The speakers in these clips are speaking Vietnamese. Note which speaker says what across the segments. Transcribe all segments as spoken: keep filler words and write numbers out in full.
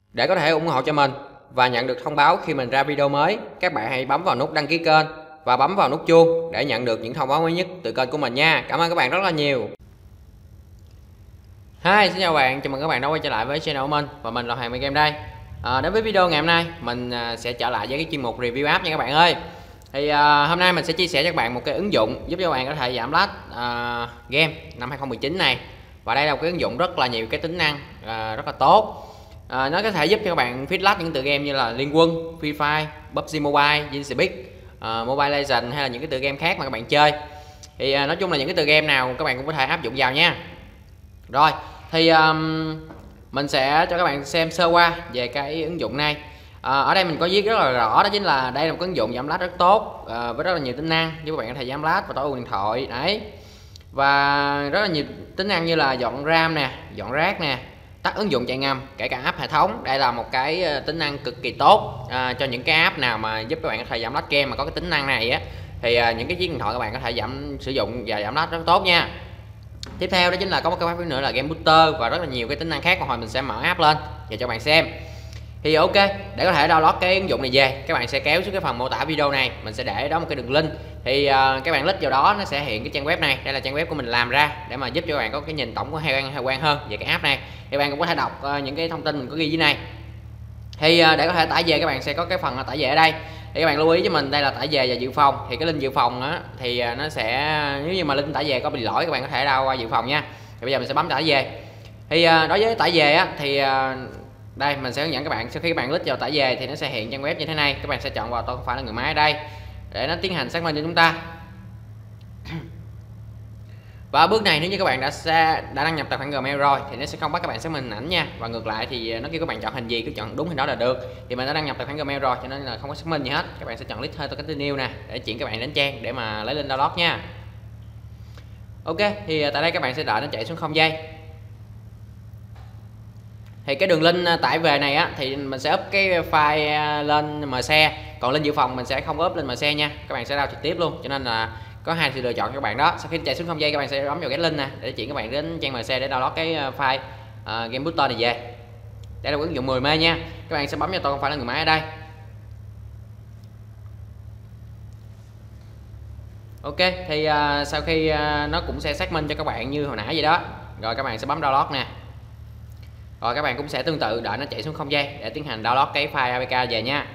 Speaker 1: Để có thể ủng hộ cho mình và nhận được thông báo khi mình ra video mới, các bạn hãy bấm vào nút đăng ký kênh và bấm vào nút chuông để nhận được những thông báo mới nhất từ kênh của mình nha. Cảm ơn các bạn rất là nhiều. Hi, xin chào bạn, chào mừng các bạn đã quay trở lại với channel của mình và mình là Hoàng Minh Game đây. À, đến với video ngày hôm nay mình sẽ trở lại với cái chuyên mục review app nha các bạn ơi. Thì à, hôm nay mình sẽ chia sẻ cho các bạn một cái ứng dụng giúp cho các bạn có thể giảm lag à, game năm hai không một chín này. Và đây là một cái ứng dụng rất là nhiều cái tính năng à, rất là tốt. À, nó có thể giúp cho các bạn feed lag những tựa game như là Liên Quân, Free Fire, pê u bê giê Mobile, Genshin, uh, Mobile Legends hay là những cái tựa game khác mà các bạn chơi. Thì uh, nói chung là những cái tựa game nào các bạn cũng có thể áp dụng vào nha. Rồi thì um, mình sẽ cho các bạn xem sơ qua về cái ứng dụng này. À, ở đây mình có viết rất là rõ, đó chính là đây là một cái ứng dụng giảm lag rất tốt à, với rất là nhiều tính năng giúp các bạn có thể giảm lag và tối ưu điện thoại đấy. Và rất là nhiều tính năng như là dọn RAM nè, dọn rác nè, tắt ứng dụng chạy ngầm, kể cả app hệ thống. Đây là một cái tính năng cực kỳ tốt à, cho những cái app nào mà giúp các bạn có thể giảm lag game mà có cái tính năng này á, thì à, những cái chiếc điện thoại các bạn có thể giảm sử dụng và giảm lag rất tốt nha. Tiếp theo đó chính là có một cái app nữa là Game Booster và rất là nhiều cái tính năng khác, mà hồi mình sẽ mở app lên và cho các bạn xem. Thì ok, để có thể download cái ứng dụng này về, các bạn sẽ kéo xuống cái phần mô tả video này, mình sẽ để đó một cái đường link. Thì uh, các bạn click vào đó nó sẽ hiện cái trang web này, đây là trang web của mình làm ra để mà giúp cho các bạn có cái nhìn tổng của hai quan hai quan hơn về cái app này. Thì các bạn cũng có thể đọc uh, những cái thông tin mình có ghi dưới này. Thì uh, để có thể tải về, các bạn sẽ có cái phần tải về ở đây. Thì các bạn lưu ý với mình đây là tải về và dự phòng. Thì cái link dự phòng á thì uh, nó sẽ, nếu như mà link tải về có bị lỗi các bạn có thể đao qua dự phòng nha. Thì bây giờ mình sẽ bấm tải về. Thì uh, đối với tải về á thì uh, đây mình sẽ hướng dẫn các bạn, sau khi các bạn click vào tải về thì nó sẽ hiện trang web như thế này. Các bạn sẽ chọn vào tôi không phải là người máy ở đây để nó tiến hành xác minh cho chúng ta. Và ở bước này nếu như các bạn đã đã đăng nhập tài khoản Gmail rồi thì nó sẽ không bắt các bạn xác minh hình ảnh nha, và ngược lại thì nó kêu các bạn chọn hình gì, cứ chọn đúng hình đó là được. Thì mình đã đăng nhập tài khoản Gmail rồi cho nên là không có xác minh gì hết. Các bạn sẽ chọn click hơi tôi continue nè để chuyển các bạn đến trang để mà lấy link download nha. Ok, thì tại đây các bạn sẽ đợi nó chạy xuống không giây. Thì cái đường link tải về này á thì mình sẽ up cái file lên em xê, còn link dự phòng mình sẽ không up lên em xê nha, các bạn sẽ download trực tiếp luôn. Cho nên là có hai sự lựa chọn cho các bạn đó. Sau khi chạy xuống không giây các bạn sẽ bấm vào cái link nè để chuyển các bạn đến trang em xê để download cái file uh, Game Booster này về. Đây là ứng dụng mười mê nha, các bạn sẽ bấm vào tôi không phải là người máy ở đây. Ok, thì uh, sau khi uh, nó cũng sẽ xác minh cho các bạn như hồi nãy vậy đó, rồi các bạn sẽ bấm download nè. Rồi các bạn cũng sẽ tương tự đợi nó chạy xuống không giây để tiến hành download cái file a pê ca về nha.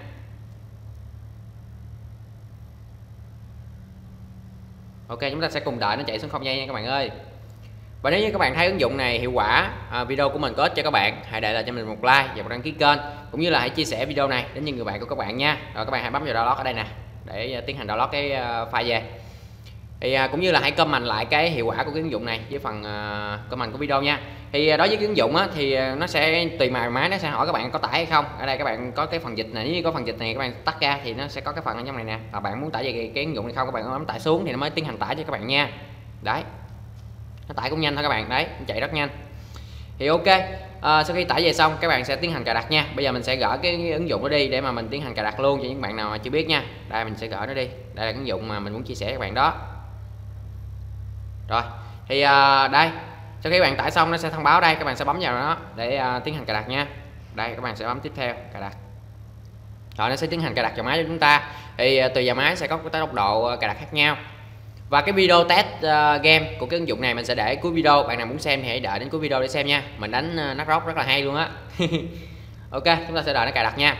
Speaker 1: Ok, chúng ta sẽ cùng đợi nó chạy xuống không giây nha các bạn ơi. Và nếu như các bạn thấy ứng dụng này hiệu quả, à, video của mình có ích cho các bạn, hãy để lại cho mình một like và một đăng ký kênh, cũng như là hãy chia sẻ video này đến những người bạn của các bạn nha. Rồi các bạn hãy bấm vào download ở đây nè để tiến hành download cái file về. Thì à, cũng như là hãy comment lại cái hiệu quả của cái ứng dụng này với phần à, comment của video nha. Thì đối với cái ứng dụng á, thì nó sẽ tùy màu máy, nó sẽ hỏi các bạn có tải hay không. Ở đây các bạn có cái phần dịch này, nếu như có phần dịch này các bạn tắt ra thì nó sẽ có cái phần ở trong này nè. Và bạn muốn tải về cái, cái ứng dụng này không, các bạn bấm tải xuống thì nó mới tiến hành tải cho các bạn nha. Đấy, nó tải cũng nhanh thôi các bạn, đấy, nó chạy rất nhanh. Thì ok, à, sau khi tải về xong các bạn sẽ tiến hành cài đặt nha. Bây giờ mình sẽ gỡ cái ứng dụng đó đi để mà mình tiến hành cài đặt luôn cho những bạn nào mà chưa biết nha. Đây mình sẽ gỡ nó đi, đây là cái ứng dụng mà mình muốn chia sẻ với các bạn đó. Rồi thì à, đây, sau khi bạn tải xong nó sẽ thông báo đây, các bạn sẽ bấm vào nó để à, tiến hành cài đặt nha. Đây các bạn sẽ bấm tiếp theo cài đặt, rồi nó sẽ tiến hành cài đặt vào máy của chúng ta. Thì à, tùy vào máy sẽ có cái tốc độ cài đặt khác nhau. Và cái video test uh, game của cái ứng dụng này mình sẽ để cuối video, bạn nào muốn xem thì hãy đợi đến cuối video để xem nha. Mình đánh uh, nát róc rất là hay luôn á. Ok, chúng ta sẽ đợi nó cài đặt nha.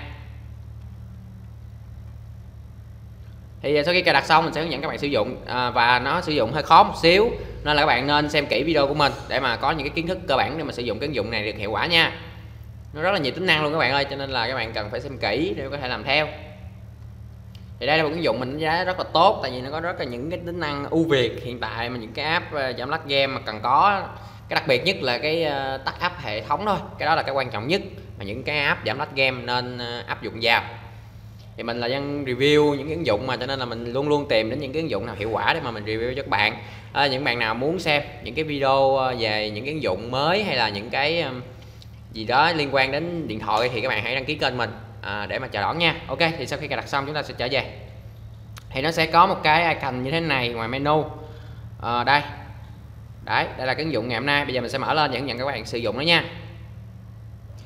Speaker 1: Thì sau khi cài đặt xong mình sẽ hướng dẫn các bạn sử dụng, à, và nó sử dụng hơi khó một xíu nên là các bạn nên xem kỹ video của mình để mà có những cái kiến thức cơ bản để mà sử dụng cái ứng dụng này được hiệu quả nha. Nó rất là nhiều tính năng luôn các bạn ơi, cho nên là các bạn cần phải xem kỹ để có thể làm theo. Thì đây là một ứng dụng mình đánh giá rất là tốt, tại vì nó có rất là những cái tính năng ưu việt hiện tại mà những cái app giảm lag game mà cần có. Cái đặc biệt nhất là cái uh, tắt app hệ thống thôi, cái đó là cái quan trọng nhất mà những cái app giảm lag game nên uh, áp dụng vào. Thì mình là dân review những cái ứng dụng mà, cho nên là mình luôn luôn tìm đến những cái ứng dụng nào hiệu quả để mà mình review cho các bạn. À, những bạn nào muốn xem những cái video về những cái ứng dụng mới hay là những cái um, gì đó liên quan đến điện thoại thì các bạn hãy đăng ký kênh mình à, để mà chờ đón nha. Ok, thì sau khi cài đặt xong chúng ta sẽ trở về. Thì nó sẽ có một cái icon như thế này ngoài menu. À, đây. Đấy, đây là cái ứng dụng ngày hôm nay. Bây giờ mình sẽ mở lên và hướng dẫn các bạn sử dụng nó nha.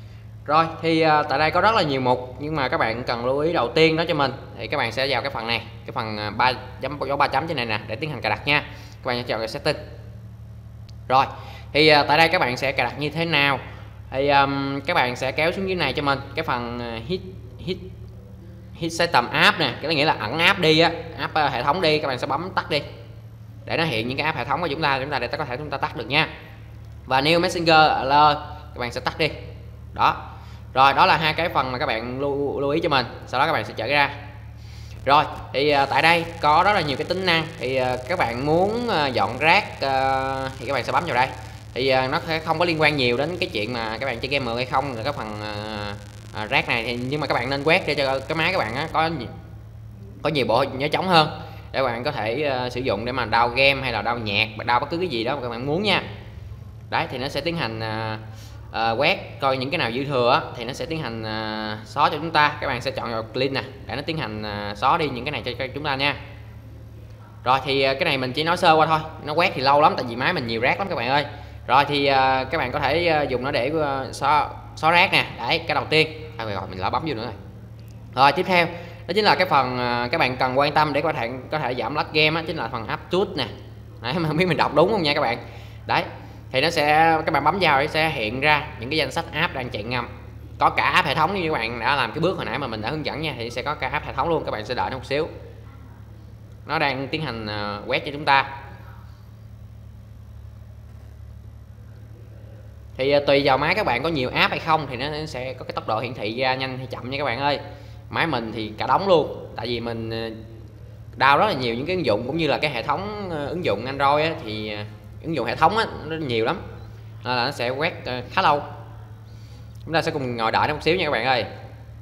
Speaker 1: Rồi thì uh, tại đây có rất là nhiều mục, nhưng mà các bạn cần lưu ý đầu tiên đó cho mình thì các bạn sẽ vào cái phần này, cái phần ba chấm dấu ba chấm trên này nè để tiến hành cài đặt nha. Các bạn sẽ chọn cái setting. Rồi thì uh, tại đây các bạn sẽ cài đặt như thế nào thì um, các bạn sẽ kéo xuống dưới này cho mình cái phần uh, hit hit hit system app nè, cái nghĩa là ẩn app đi á, app uh, hệ thống đi, các bạn sẽ bấm tắt đi để nó hiện những cái app hệ thống của chúng ta chúng ta để ta có thể chúng ta tắt được nha. Và new messenger alert các bạn sẽ tắt đi đó. Rồi đó là hai cái phần mà các bạn lưu, lưu ý cho mình, sau đó các bạn sẽ trở ra. Rồi thì uh, tại đây có rất là nhiều cái tính năng thì uh, các bạn muốn uh, dọn rác uh, thì các bạn sẽ bấm vào đây thì uh, nó sẽ không có liên quan nhiều đến cái chuyện mà các bạn chơi game mượn hay không là cái phần uh, uh, rác này thì, nhưng mà các bạn nên quét để cho cái máy các bạn á, có có nhiều bộ nhớ trống hơn để bạn có thể uh, sử dụng để mà download game hay là download nhạc, download bất cứ cái gì đó mà các bạn muốn nha. Đấy thì nó sẽ tiến hành uh, uh, quét coi những cái nào dư thừa á, thì nó sẽ tiến hành uh, xóa cho chúng ta. Các bạn sẽ chọn vào clean nè để nó tiến hành uh, xóa đi những cái này cho, cho chúng ta nha. Rồi thì uh, cái này mình chỉ nói sơ qua thôi, nó quét thì lâu lắm tại vì máy mình nhiều rác lắm các bạn ơi. Rồi thì uh, các bạn có thể uh, dùng nó để uh, xóa xóa rác nè. Đấy cái đầu tiên à, rồi mình lỡ bấm vô nữa rồi. Rồi tiếp theo đó chính là cái phần uh, các bạn cần quan tâm để có thể có thể giảm lag game á, chính là phần app tools nè. Đấy mà không biết mình đọc đúng không nha các bạn. Đấy thì nó sẽ các bạn bấm vào sẽ hiện ra những cái danh sách app đang chạy ngầm, có cả app hệ thống như các bạn đã làm cái bước hồi nãy mà mình đã hướng dẫn nha, thì sẽ có cả app hệ thống luôn. Các bạn sẽ đợi nó một xíu, nó đang tiến hành uh, quét cho chúng ta. Thì uh, tùy vào máy các bạn có nhiều app hay không thì nó sẽ có cái tốc độ hiển thị ra nhanh hay chậm nha các bạn ơi. Máy mình thì cả đống luôn, tại vì mình uh, download rất là nhiều những cái ứng dụng cũng như là cái hệ thống uh, ứng dụng Android á, thì uh, ứng dụng hệ thống á, nó nhiều lắm nên là nó sẽ quét uh, khá lâu. Chúng ta sẽ cùng ngồi đợi nó một xíu nha các bạn ơi.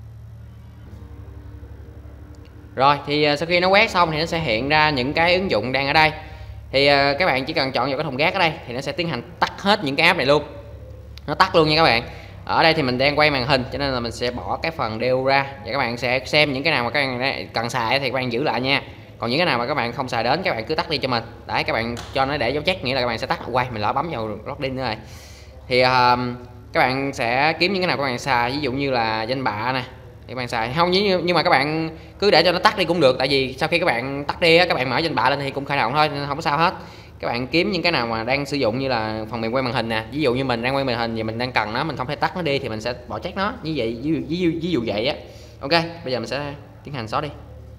Speaker 1: Rồi thì uh, sau khi nó quét xong thì nó sẽ hiện ra những cái ứng dụng đang ở đây. Thì uh, các bạn chỉ cần chọn vào cái thùng rác ở đây thì nó sẽ tiến hành tắt hết những cái app này luôn. Nó tắt luôn nha các bạn. Ở đây thì mình đang quay màn hình cho nên là mình sẽ bỏ cái phần đeo ra và các bạn sẽ xem những cái nào mà các bạn cần xài thì các bạn giữ lại nha. Còn những cái nào mà các bạn không xài đến các bạn cứ tắt đi cho mình. Đấy các bạn cho nó để dấu check, nghĩa là các bạn sẽ tắt. Quay mình lỡ bấm vào login nữa rồi. Thì uh, các bạn sẽ kiếm những cái nào các bạn xài, ví dụ như là danh bạ nè thì các bạn xài không, nhưng nhưng mà các bạn cứ để cho nó tắt đi cũng được, tại vì sau khi các bạn tắt đi các bạn mở danh bạ lên thì cũng khởi động thôi nên không có sao hết. Các bạn kiếm những cái nào mà đang sử dụng như là phần mềm quay màn hình nè, ví dụ như mình đang quay màn hình thì mình đang cần nó, mình không thể tắt nó đi thì mình sẽ bỏ check nó như vậy, ví dụ, ví dụ, ví dụ vậy á. Ok bây giờ mình sẽ tiến hành xóa đi.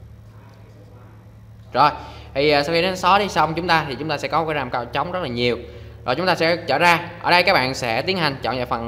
Speaker 1: Rồi thì sau khi nó xóa đi xong chúng ta thì chúng ta sẽ có cái RAM cao trống rất là nhiều. Rồi chúng ta sẽ trở ra ở đây, các bạn sẽ tiến hành chọn vào phần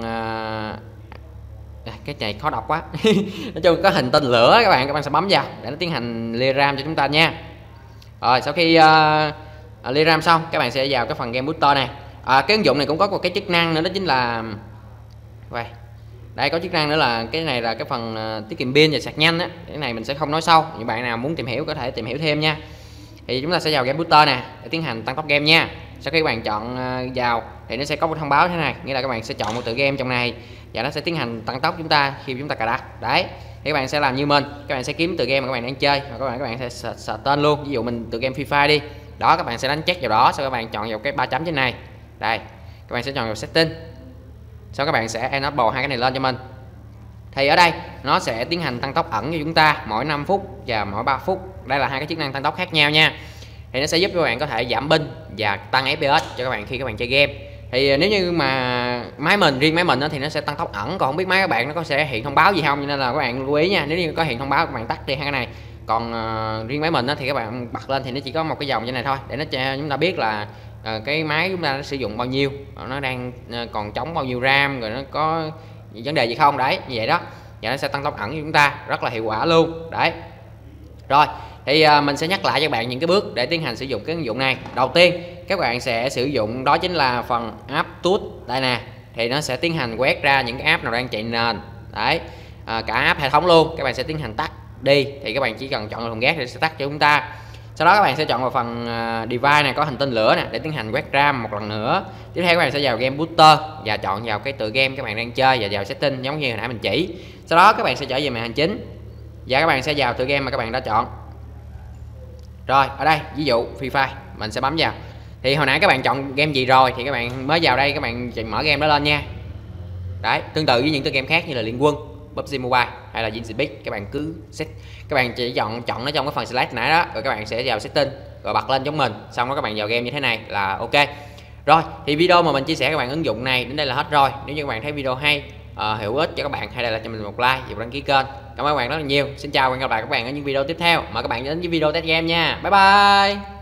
Speaker 1: uh... cái này khó đọc quá nói chung có hình tên lửa các bạn các bạn sẽ bấm vào để nó tiến hành lia RAM cho chúng ta nha. Rồi sau khi uh, lia RAM xong các bạn sẽ vào cái phần game booster này. À, cái ứng dụng này cũng có một cái chức năng nữa đó chính là vậy. Đây có chức năng nữa là cái này là cái phần uh, tiết kiệm pin và sạc nhanh á. Cái này mình sẽ không nói sâu, những bạn nào muốn tìm hiểu có thể tìm hiểu thêm nha. Thì chúng ta sẽ vào game booster nè để tiến hành tăng tốc game nha. Sau khi các bạn chọn uh, vào thì nó sẽ có một thông báo thế này, nghĩa là các bạn sẽ chọn một tựa game trong này và nó sẽ tiến hành tăng tốc chúng ta khi chúng ta cài đặt. Đấy thì các bạn sẽ làm như mình, các bạn sẽ kiếm tựa game mà các bạn đang chơi và các bạn các bạn sẽ search tên luôn, ví dụ mình tựa game Free Fire đi đó, các bạn sẽ đánh check vào đó, sau các bạn chọn vào cái ba chấm trên này. Đây các bạn sẽ chọn vào setting, sau các bạn sẽ enable hai cái này lên cho mình. Thì ở đây nó sẽ tiến hành tăng tốc ẩn cho chúng ta mỗi năm phút và mỗi ba phút. Đây là hai cái chức năng tăng tốc khác nhau nha. Thì nó sẽ giúp các bạn có thể giảm pin và tăng ép pê ét cho các bạn khi các bạn chơi game. Thì nếu như mà máy mình, riêng máy mình đó, thì nó sẽ tăng tốc ẩn, còn không biết máy các bạn nó có sẽ hiện thông báo gì không, cho nên là các bạn lưu ý nha. Nếu như có hiện thông báo các bạn tắt đi hai cái này. Còn uh, riêng máy mình đó, thì các bạn bật lên thì nó chỉ có một cái dòng như này thôi để nó cho chúng ta biết là uh, cái máy chúng ta nó sử dụng bao nhiêu, nó đang uh, còn trống bao nhiêu RAM, rồi nó có vấn đề gì không. Đấy như vậy đó, và nó sẽ tăng tốc ẩn cho chúng ta rất là hiệu quả luôn. Đấy rồi thì uh, mình sẽ nhắc lại cho các bạn những cái bước để tiến hành sử dụng cái ứng dụng này. Đầu tiên các bạn sẽ sử dụng đó chính là phần app tools đây nè, thì nó sẽ tiến hành quét ra những cái app nào đang chạy nền. Đấy à, cả app hệ thống luôn các bạn sẽ tiến hành tắt đi, thì các bạn chỉ cần chọn thùng rác để sẽ tắt cho chúng ta. Sau đó các bạn sẽ chọn vào phần uh, device này có hình tên lửa nè để tiến hành quét RAM một lần nữa. Tiếp theo các bạn sẽ vào game booster và chọn vào cái tựa game các bạn đang chơi và vào setting giống như hồi nãy mình chỉ. Sau đó các bạn sẽ trở về màn hình chính và các bạn sẽ vào tựa game mà các bạn đã chọn. Rồi ở đây ví dụ Free Fire mình sẽ bấm vào, thì hồi nãy các bạn chọn game gì rồi thì các bạn mới vào đây các bạn mở game đó lên nha. Đấy, tương tự với những tựa game khác như là Liên Quân, pê u bê giê Mobile hay là Genshin Impact, các bạn cứ set, các bạn chỉ chọn chọn nó trong cái phần select nãy đó, rồi các bạn sẽ vào setting rồi bật lên giống mình, xong đó các bạn vào game như thế này là ok. Rồi thì video mà mình chia sẻ các bạn ứng dụng này đến đây là hết rồi. Nếu như các bạn thấy video hay, uh, hữu ích cho các bạn, hãy để lại cho mình một like và đăng ký kênh. Cảm ơn các bạn rất là nhiều. Xin chào và hẹn gặp lại các bạn ở những video tiếp theo. Mời các bạn đến với video test game nha. Bye bye.